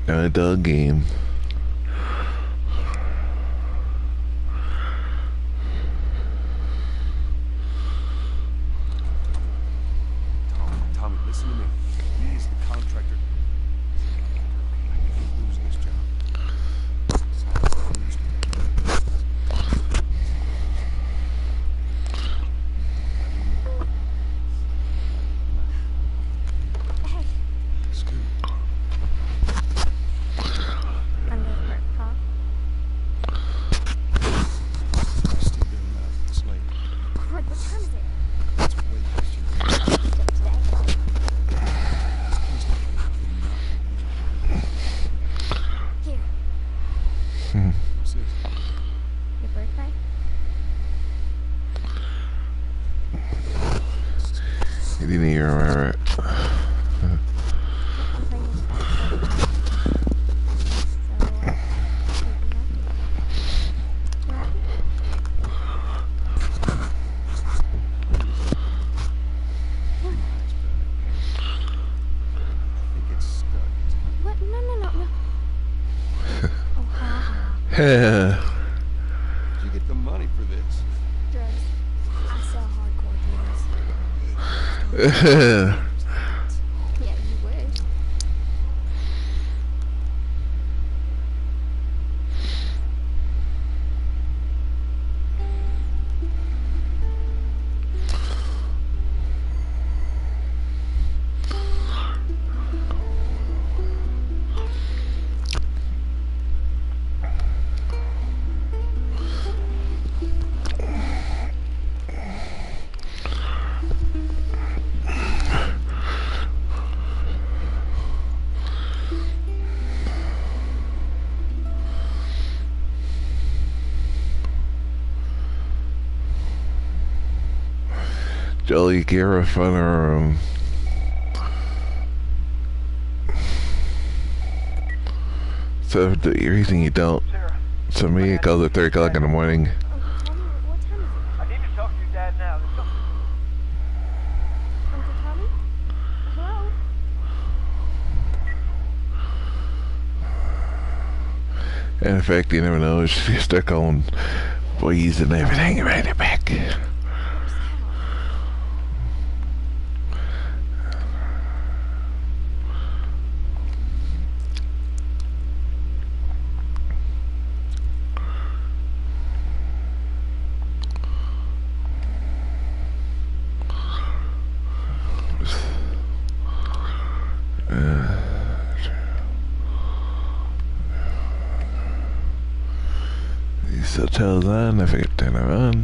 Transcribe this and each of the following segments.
Dug game. Tommy, listen to me. We as the contractor. I can't lose this job. Scoot. Under work, huh? Steve and it's late. Crud, what time is it? It's way past your Just today. Here, What's this? your birthday? You didn't even remember it. I'm playing this back. So, you happy? You happy? I think it's stuck. What? No. Oh, ha ha. Yeah. Did you get the money for this? Drugs. I sell hardcore drugs. Yeah, you would. Jolly Garifun. So the reason you don't, to me it goes at 3 o'clock in the morning. Uncle Tommy, what time is it? I need to talk to your dad now. There's something. Uncle Tommy? Hello? And in fact, you never know, if you start calling boys and everything right back. Where's Hal? These hotels on, I forget to turn them on.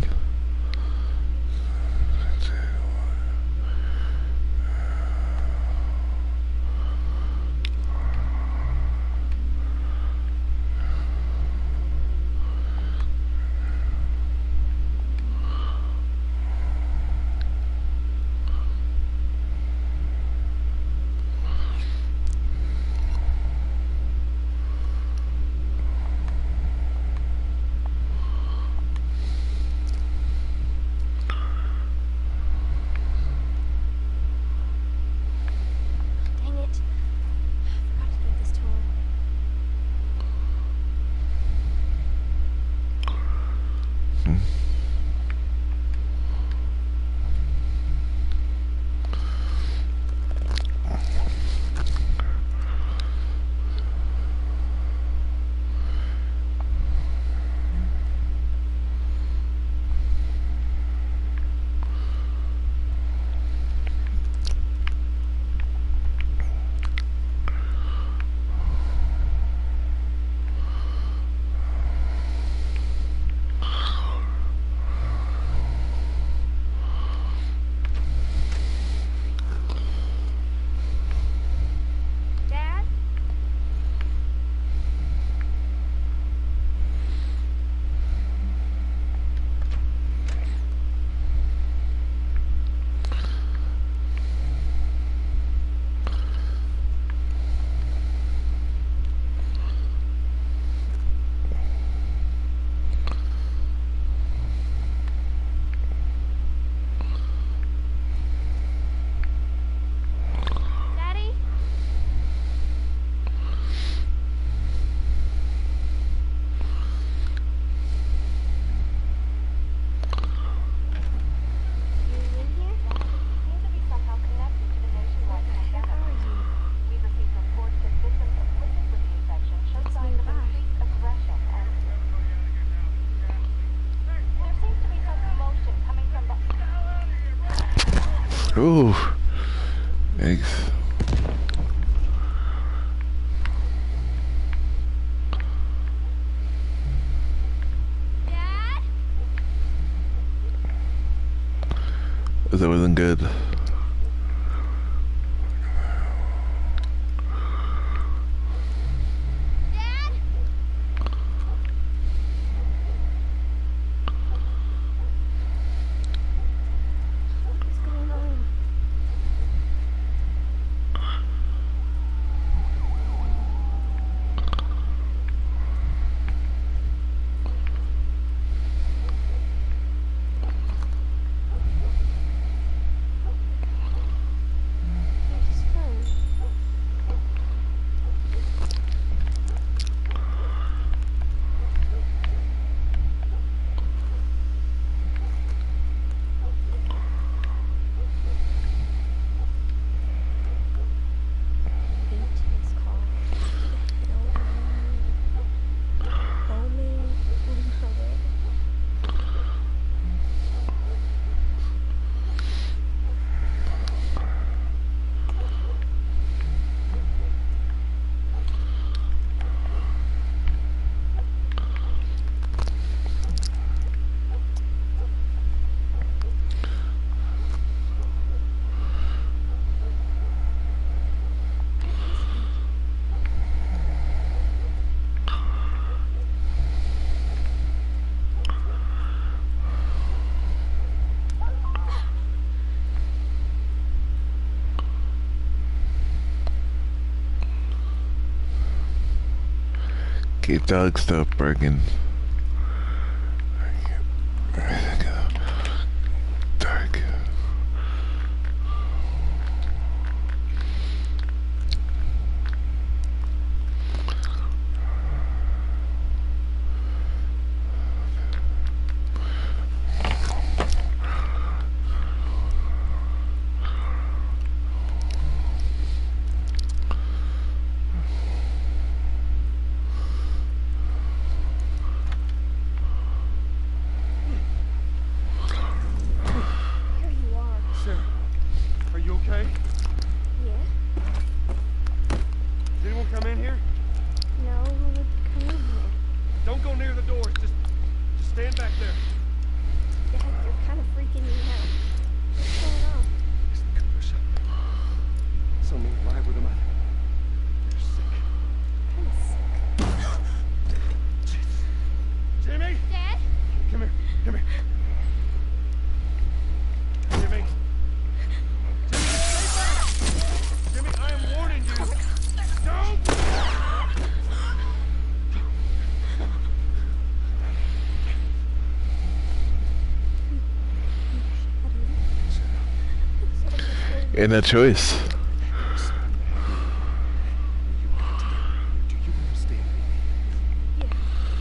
Ooh. Eggs. Dad? That wasn't good. Dad? What's going on? Where's his phone? Beat his car. Homie. Get dog stuff barking. Dark. Here you are. Sarah, are you okay? Yeah? Did anyone come in here? No, who would come in here? Don't go near the doors. Just stand back there. Dad, you're kind of freaking me out. What's going on? It's the Coopers. Someone live with them. They're sick. Kind of sick. Jimmy! Dad? Come here. Come here. Jimmy! Jimmy, stay back! Jimmy, I am warning you. Don't! Ain't no choice. Do you understand me? Yeah.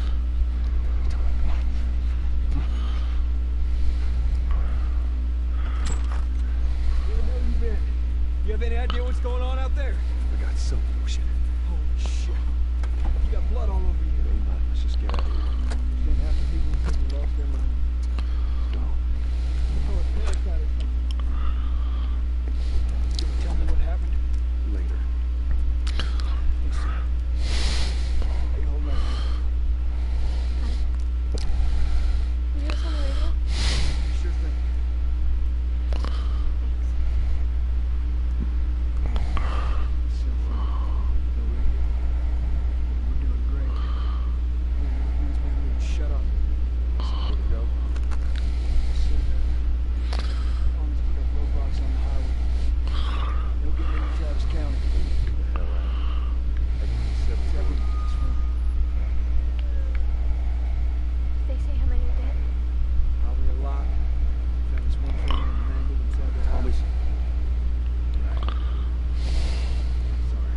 You have any idea what's going on out there? We got some motion. Holy shit. You got blood all over you. Ain't nothing. Let's just get out of here. You can't have the people who people lost their mind. Oh, it's parasite or something. You gonna tell me what happened? Later. Let's see. How you holding up? You hear us on the radio? Sure thing. Cell phone. No radio. We're doing great. Please make me shut up. Where'd it go? Army's put up roadblocks on the highway. They'll get into Travis County. Get the hell out. I can see 7 Second, that's right. They say how many are dead? Probably a lot. Found this one family mangled inside their house. Homies. Sorry.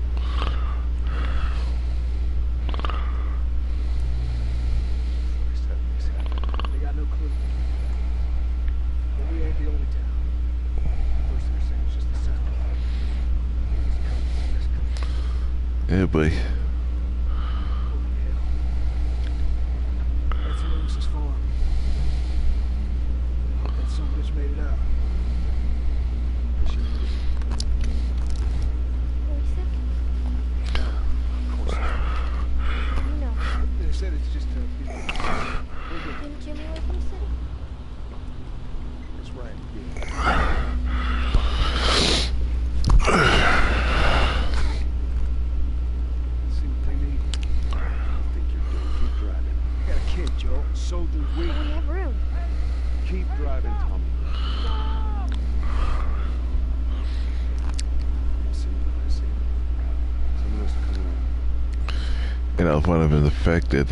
First time this happened. They got no clue. But we ain't the only town. First they're saying it's just the south. East coast, west coast. Yeah, boy. Holy hell. That's Lewis's farm. I hope that son bitch made it out. You know, if one of them is affected.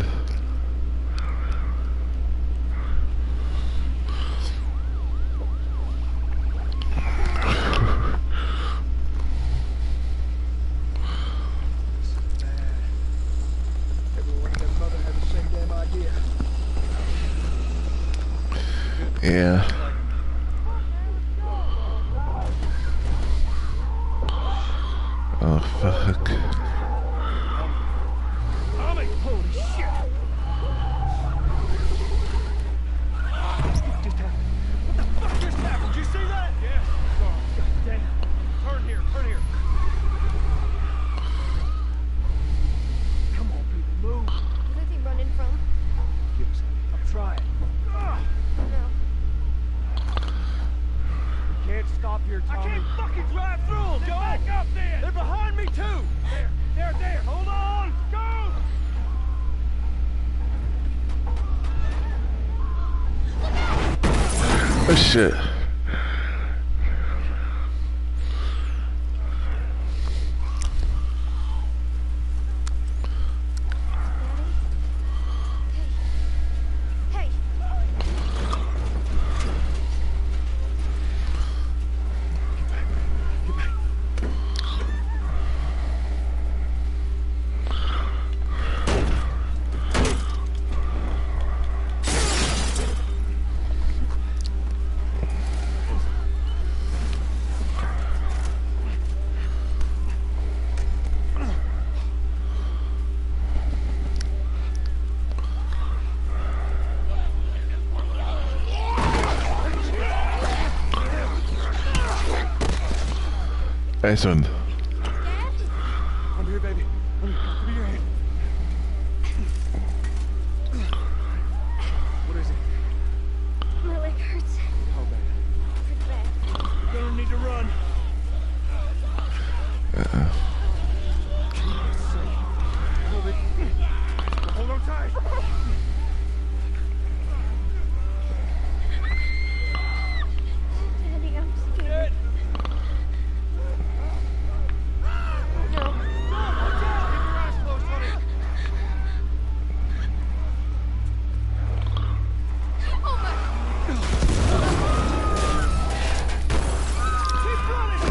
Everyone and their mother had the same damn idea. Yeah. Oh, fuck. Tommy! Holy shit! What just happened? What the fuck just happened? Did you see that? Yeah. God damn. Turn here, turn here. Come on, people, move. Where's he running from? Give us a I'm trying. Ah, No. We can't stop here, I Tommy. can't fucking drive through them, Joe! Back up then! They're behind me, too! There! Hold on! Go! Oh, shit. Hey! Nice one. I'm here, baby. Give me your hand. What is it? My leg hurts. How bad? Pretty bad. You're gonna need to run. Hold on tight. Daddy, I'm scared. No. Watch out! Keep your eyes closed, honey. Oh my. Keep running!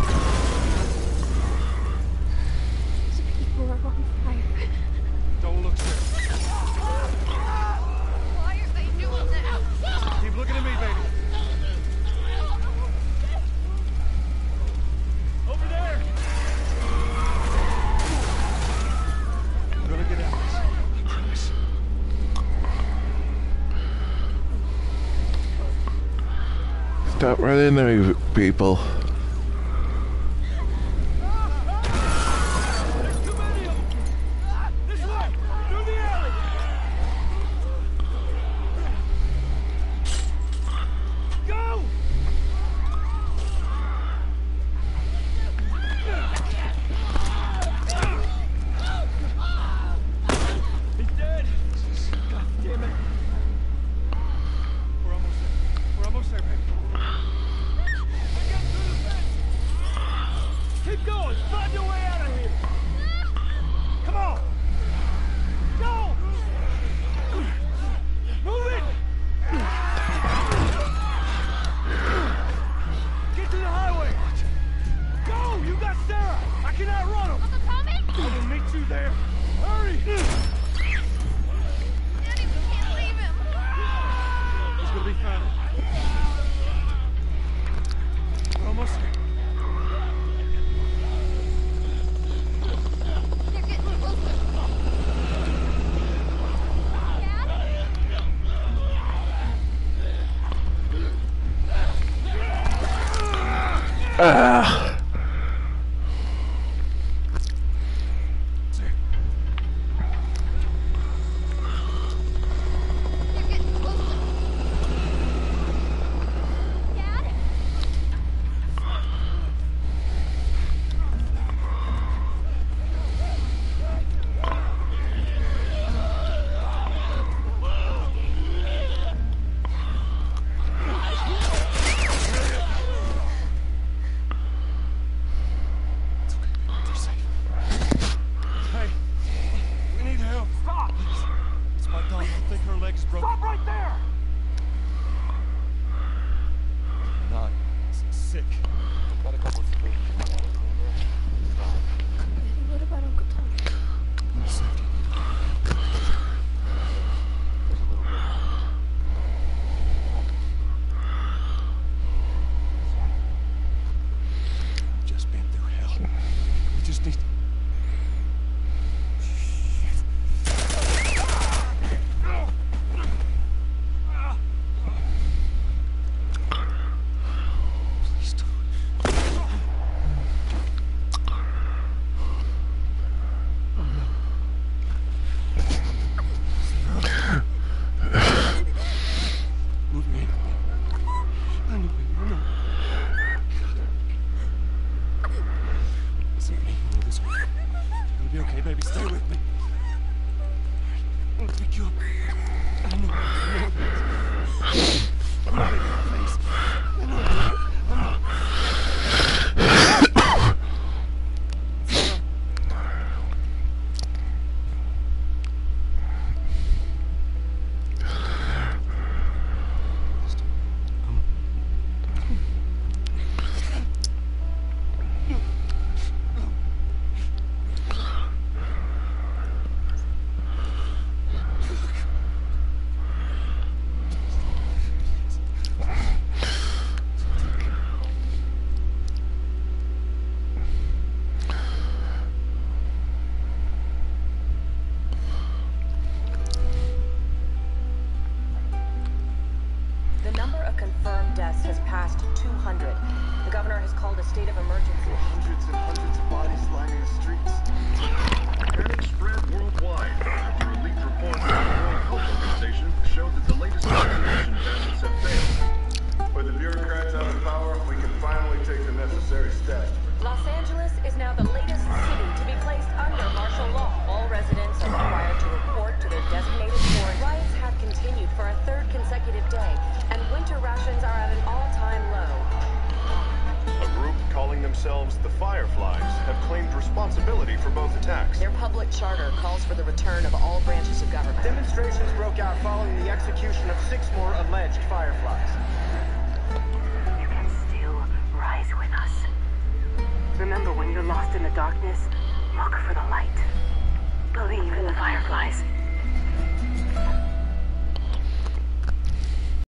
These people are on fire. Don't look scared. Why are they doing that? Keep looking at me, baby. Over there. I'm gonna get out of this. I promise. Stop running there, people. There's too many of them. This way, through the alley. Go! He's dead. God damn it. We're almost there. We're almost there, baby. I got through the fence. Keep going. Find your way out of here. Come on. Go. Move it. Get to the highway. Go. You got Sarah. I can outrun him. Uncle Tommy? I will meet you there. Hurry. Daddy, we can't leave him. He's gonna be fine. We're almost there. They're getting closer. Dad? Ah! They're getting closer. Dad? be okay, baby. Stay with me. I'm gonna pick you up. I know. I'm not making a face. I know. The number of confirmed deaths has passed 200. The governor has called a state of emergency. Hundreds and hundreds of bodies lining the streets. Panic spread worldwide after a leaked report from the World Health Organization showed that the latest vaccination methods have failed. With the bureaucrats out of power, we can finally take the necessary steps. Los Angeles is now the latest city to be placed under martial law. All residents are required to report to their designated board. Riots have continued for a third consecutive day, and winter rations are at an all-time low. A group calling themselves the Fireflies have claimed responsibility for both attacks. Their public charter calls for the return of all branches of government. Demonstrations broke out following the execution of 6 more alleged Fireflies. You can still rise with us. Remember, when you're lost in the darkness, look for the light. Believe in the Fireflies.